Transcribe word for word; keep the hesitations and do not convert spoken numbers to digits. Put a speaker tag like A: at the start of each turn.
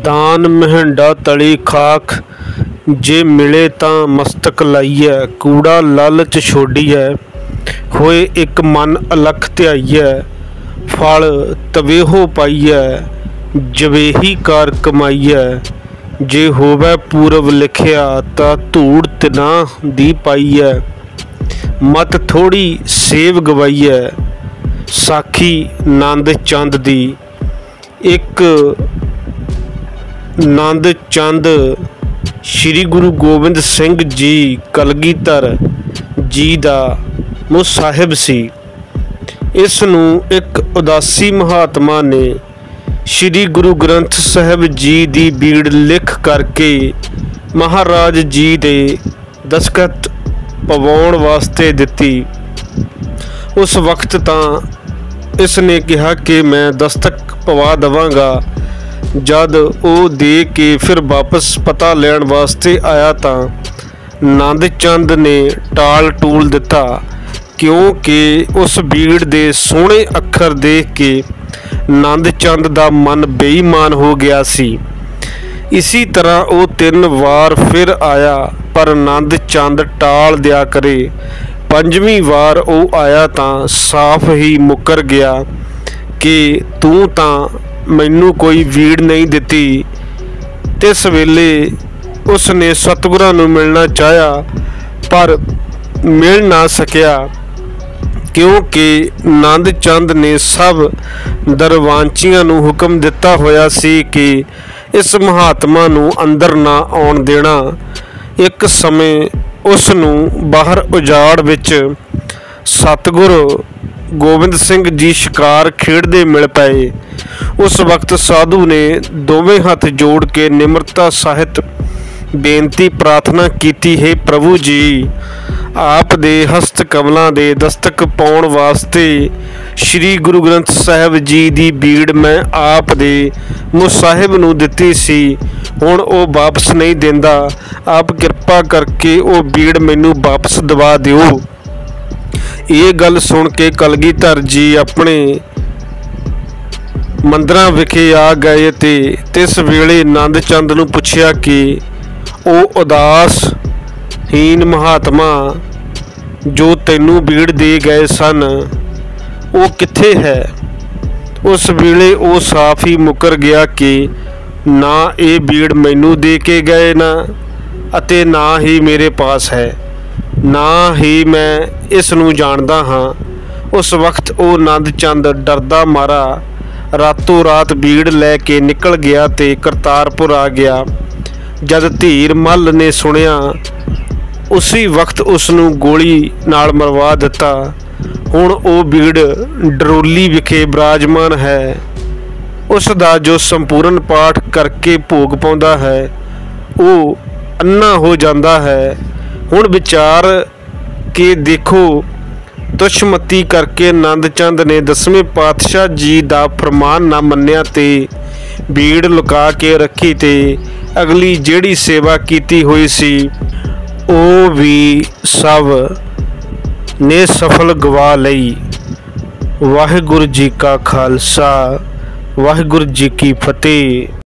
A: दान महिंडा तली खाक जे मिले तां मस्तक लाइए। कूड़ा लालच छोड़िए होए एक मन अलख ध्याइए। फल तवेहो पाइए जवेही कार कमाइए। जे होवे पूरब लिखिया तां धूड़ तिना दी पाइए। मत थोड़ी सेव गवाइए साखी नंद चंद दी। एक नंद चंद श्री गुरु गोबिंद सिंह जी कलगीधर जी दा मुसाहिब सी। इस नूं एक उदासी महात्मा ने श्री गुरु ग्रंथ साहिब जी दी बीड़ लिख करके महाराज जी दे दस्तखत पवाउण वास्ते दिती। उस वक्त तां इसने कहा कि मैं दस्तक पवा देवांगा। जद वो दे के फिर वापस पता लैण वास्ते आया तां नंद चंद ने टाल टूल दिता, क्योंकि उस बीड़ दे सोहणे अखर देख के नंद चंद दा मन बेईमान हो गया सी। इसी तरह वो तीन वार फिर आया पर नंद चंद टाल दिया करे। पंजवीं वार वो आया तां साफ ही मुकर गया कि तू तां मैनू कोई वीड़ नहीं दिती। तिस वेले उसने सतगुरां नूं मिलना चाहया पर मिल ना सकिया, क्योंकि नंद चंद ने सब दरवांचियां नूं हुक्म दिता होया सी कि इस महात्मा नूं अंदर ना आउण देना। एक समय उस नूं बाहर उजाड़ विच सतगुरु गोबिंद सिंह जी शिकार खेड़दे मिल पए। उस वक्त साधु ने दोवें हथ जोड़ के निम्रता सहित बेनती प्रार्थना कीती, है प्रभु जी आप दे हस्त कमलों दे दस्तक पाउण वास्ते श्री गुरु ग्रंथ साहिब जी दी बीड़ मैं आप दे मुसाहिब नूं दिती सी, हुण वो वापस नहीं देंदा। आप किरपा करके वो बीड़ मैनू वापस दवा दिओ। ये गल सुन के कलगीधर जी अपने मंदिरां विखे आ गए ते तिस वेले नंद चंद नूं पुछया कि वो उदास हीन महात्मा जो तैनू बीड़ दे गए सन वो कित्थे है। उस वेले वो साफ ही मुकर गया कि ना ये बीड़ मैनू दे के गए ना अते ना ही मेरे पास है, ना ही मैं इस नूं जानदा हाँ। उस वक्त वो नंद चंद डरदा मारा रातों रात बीड़ लैके निकल गया ते करतारपुर आ गया। जद धीर मल ने सुनिया उसी वक्त उसनूं गोली नाल मरवा दिता। हुण वो बीड़ डरोली विखे विराजमान है। उस दा जो संपूर्ण पाठ करके भोग पाउंदा है वो अन्ना हो जाता है। हुण विचार के देखो दुश्मती करके नंद चंद ने दसवें पातशाह जी दा फरमान ना मन्निया ते बीड़ लुका के रखी ते अगली जिहड़ी सेवा कीती हुई सी वो भी सब ने सफल गवा लई। वाहिगुरू जी का खालसा वाहिगुरू जी की फतेह।